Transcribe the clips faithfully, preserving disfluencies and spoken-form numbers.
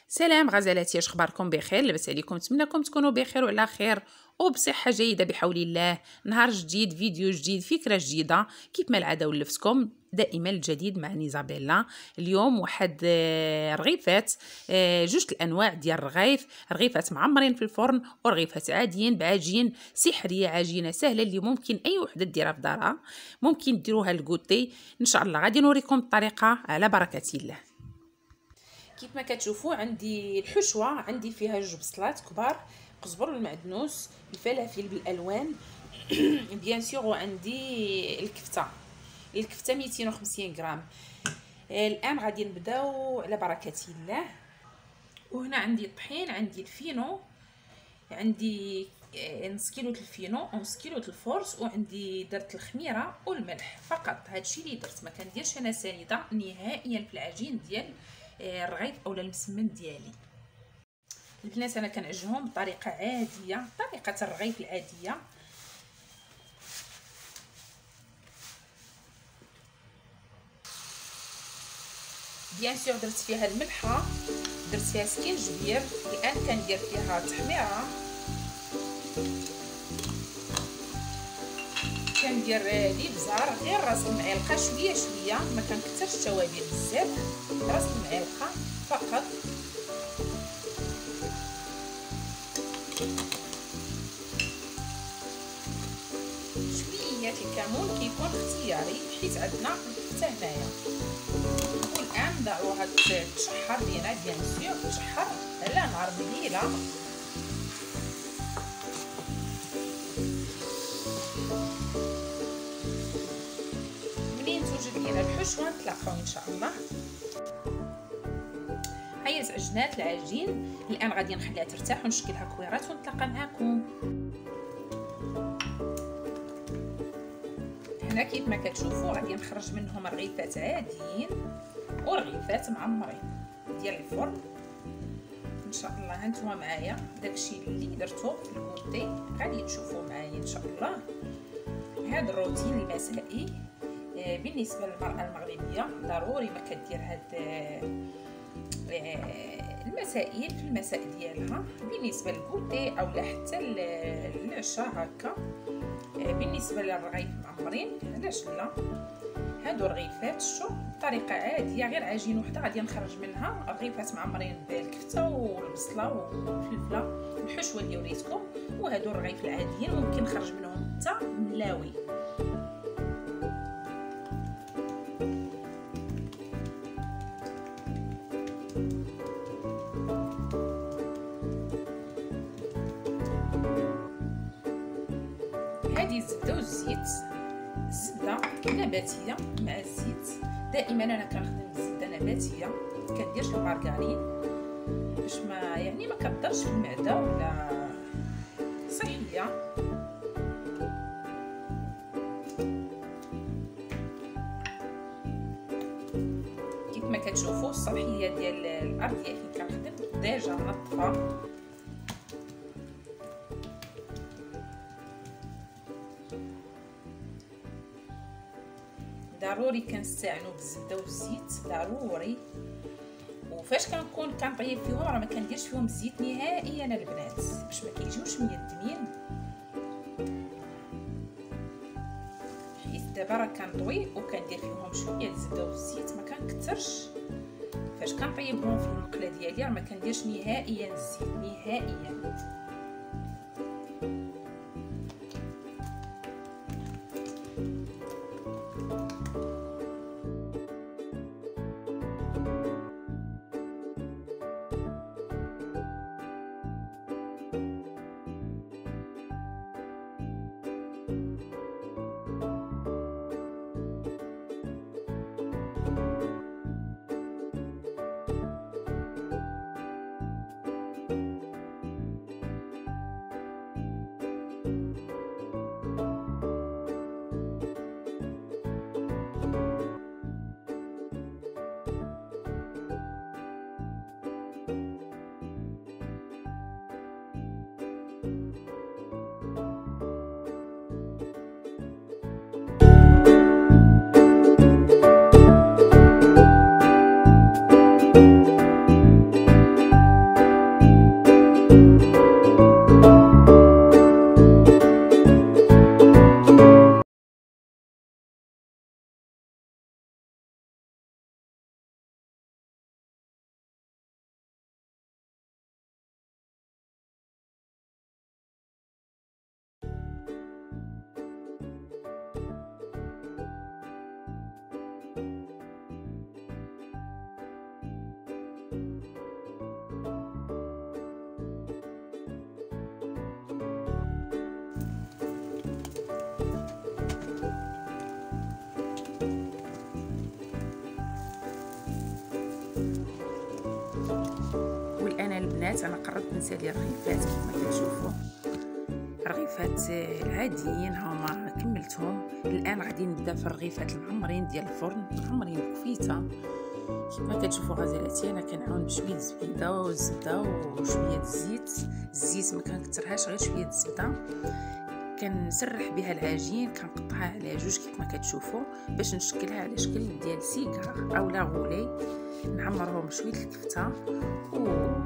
سلام غزالاتي، اش اخباركم؟ بخير؟ لاباس عليكم؟ نتمنىكم تكونوا بخير وعلى خير وبصحه جيده بحول الله. نهار جديد، فيديو جديد، فكره جديده، كيف ما العاده ولفتكم دائما الجديد مع نيزابيلا. اليوم واحد رغيفات، جوج الانواع ديال الرغيف، رغيفات معمرين في الفرن ورغيفات عاديين بعجين سحريه، عجينه سهله اللي ممكن اي وحده ديرها في دارها، ممكن ديروها للكوتي. ان شاء الله غادي نوريكم الطريقه على بركه الله. كيف ما كتشوفوا عندي الحشوه، عندي فيها جوج بصلات كبار، قزبر المعدنوس، الفلافل بالالوان بيان سور، وعندي الكفته الكفته مئتين وخمسين غرام. الان غادي نبداو على بركه الله. وهنا عندي الطحين، عندي الفينو، عندي نص كيلو الفينو ونص كيلو الفورس، وعندي درت الخميره والملح فقط. هادشي اللي درت، ما كنديرش انا سنيده نهائيا في العجين ديال الرغيف اولا المسمن ديالي. البنات انا كنعجنهم بطريقه عاديه، طريقه الرغيف العاديه. بيان سور درت فيها الملحه، درت فيها سكينجبير، الان كندير فيها تحميره، كندير الابزار غير راس المعلقه شويه شويه، ما كنكثرش التوابل بزاف، راس المعلقه فقط. شويه الكمون كيكون اختياري حيت عندنا الكفته هنايا. والان ضعوها تشحر لينا بيان سور، تشحر على نار مهيله. لينا الحشوه نتلاقاو ان شاء الله. هيا عجنات العجين، الان غادي نخليها ترتاح ونشكلها كويرات ونتلاقى معكم. هنا كيف ما كتشوفوا غادي نخرج منهم رغيفات عاديين ورغيفات معمرين ديال الفرن ان شاء الله. هانتوما معايا داكشي اللي درتو في الكوتي غادي تشوفوا معايا ان شاء الله. هذا الروتين المسائي بالنسبه للمراه المغربيه ضروري ما كدير هاد المسائل في المساء ديالها، بالنسبه للكوتي او حتى العشاء هكا. بالنسبه للرغيف معمرين علاش لا، هادو رغيفات شو بطريقه عاديه، غير عجين وحده غادي نخرج منها رغيفات معمرين بالكفته والبصله والفلفله الحشوه اللي وريتكم. وهادو الرغيف العاديين ممكن نخرج منهم حتى ملاوي. هذه الزبده والزيت، الزبده نباتيه مع الزيت. دائما انا كنخدم الزبده نباتيه، كنديرش المارغرين باش ما يعني ما كضرش في المعده ولا صحيه. كيف ما كتشوفوا السطحيه ديال الارض ديالي كنخدم ديجا منظفه. ضروري كنستعانوا بالزبده والزيت ضروري. وفاش كنكون كنطيب فيهم راه ما كنديرش فيهم الزيت نهائيا البنات باش ما كيجيوش ميدمين، حيت دابا راه كنطوي وكندير فيهم شويه الزبده والزيت، ما كنكثرش. فاش كنطيبهم في المقله ديالي راه ما كنديرش نهائيا الزيت نهائيا. البنات انا قررت نسالي الرغيفات كما كتشوفوا، الرغيفات العاديين هما كملتهم. الان غادي نبدا في الرغيفات المعمرين ديال الفرن، معمرين بكفيته كما كتشوفوا غزالاتي. انا كنعاون بشويه الزبيده والزبده وشويه الزيت، الزيت ما كنكثرهاش غير شويه الزبده. كنسرح بها العجين، كنقطعها على جوج كما كتشوفوا باش نشكلها على شكل ديال سيكار اولا غولي. نعمرهم بشويه الكفته و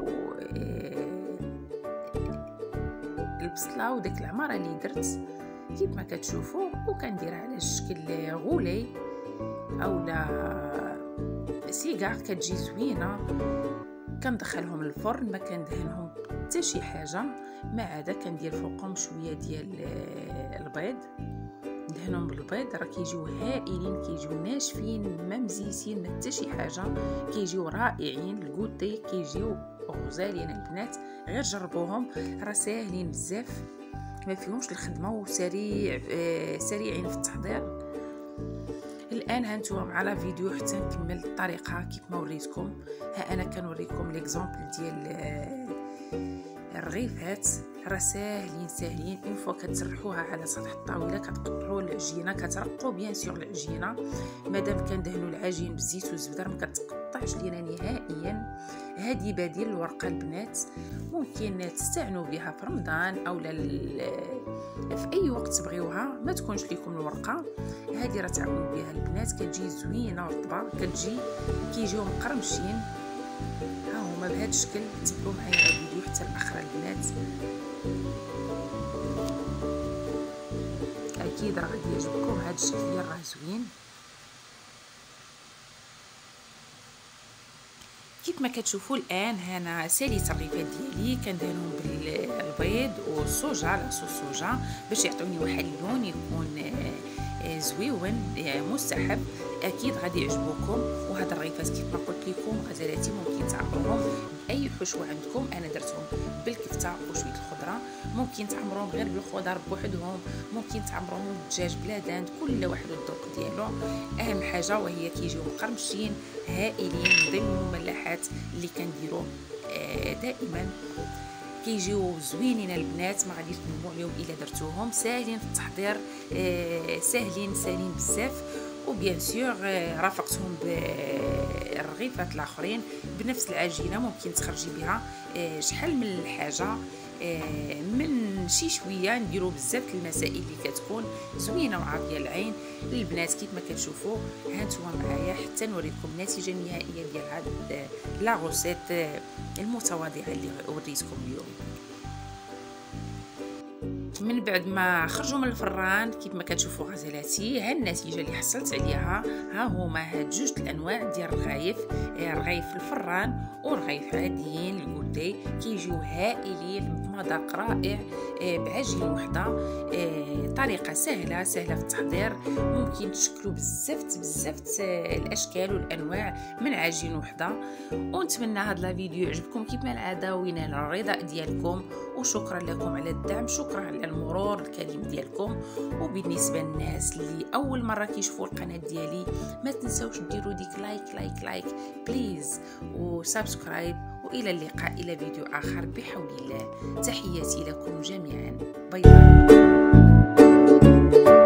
البصله وداك العماره اللي درت كيما كتشوفوا، وكنديرها على شكل غولي اولا سيكار كتجي زوينه. كندخلهم للفرن، ما كندهنهم حتى شي حاجه ما عدا كندير فوقهم شويه ديال البيض، ندهنهم بالبيض. راه كيجيو هائلين، كيجيو ناشفين ما مزيسين ما حتى شي حاجه، كيجيو رائعين. الكوتي كيجيو غزالين البنات، غير جربوهم راه ساهلين بزاف ما فيهمش الخدمه وسريع آه سريعين في التحضير. الان هانتوما مع لا فيديو حتى نكمل الطريقه كيف ما وريتكم. ها انا كنوريكم ليكزامبل ديال آه الرغيفات، راه ساهلين ساهلين. اون فوا كتسرحوها على سطح الطاوله كتقطعوا العجينه، كترقوا بيان سور العجينه. مادام كندهنوا العجين بالزيت والزبده ما كتقطعش لينا نهائيا. هذه بديل الورقه البنات، ممكن تستعنوا بها في رمضان او في اي وقت تبغيوها ما تكونش لكم الورقه. هذه راه تعاونوا بها البنات، كتجي زوينه ورطبه، كتجي كيجيو مقرمشين. ها هما بهذا الشكل. تبعوا معايا الفيديو حتى الاخر البنات، اكيد راه غادي يعجبكم. هذا الشكل ديال راه زوين. كيف ما كتشوفوا الان هنا ساليت الرغيفات ديالي، كندهنهم بالبيض والصوجه على صوص صوجه باش يعطوني واحد اللون يكون زويون مستحب. اكيد غادي يعجبوكم. وهاد الرغيفات كيف ما قلت لكم غزالاتي ممكن تعمروهم باي حشوه عندكم. انا درتهم بالكفته وشويه الخضره، ممكن تعمروهم غير بالخضر بوحدهم، ممكن تعمروهم بالدجاج بلا داند، كل واحد والذوق ديالو. اهم حاجه وهي كيجيو مقرمشين هائلين من ضمن المملحات اللي كنديروا دائما. كيجيو زوينين البنات، ما غاديش تندموا عليهم الا درتوهم. ساهلين في التحضير، ساهلين ساهلين بزاف. وبيان سور رافقتهم بالرغيفات الاخرين بنفس العجينه، ممكن تخرجي بها شحال من الحاجه من شي شويه. نديروا بزاف المسائل اللي كتكون زوينه وعاطيه العين للبنات كيف ما كتشوفوا. هانتوما معايا حتى نوريكم النتيجه النهائيه ديال هاد لا غوسيت المتواضعه اللي وريتكم اليوم. من بعد ما خرجوا من الفران كيف ما كتشوفوا غزالاتي، ها النتيجه اللي حصلت عليها. ها هما هاد جوج الانواع ديال الرغايف، رغايف الفران ورغايف عاديين الكوتي، كيجيو هائلين بمذاق رائع بعجين وحده. طريقه سهله سهله في التحضير، ممكن تشكلوا بزاف بزاف الاشكال والانواع من عجين وحده. ونتمنى هاد لا فيديو يعجبكم كيف ما العاده وينال الرضا ديالكم. وشكرا لكم على الدعم، شكرا على المرور الكريم ديالكم. وبالنسبه للناس اللي اول مره كيشوفوا القناه ديالي ما تنساوش ديروا ديك لايك لايك لايك بليز وسبسكرايب. والى اللقاء الى فيديو اخر بحول الله. تحياتي لكم جميعا، باي باي.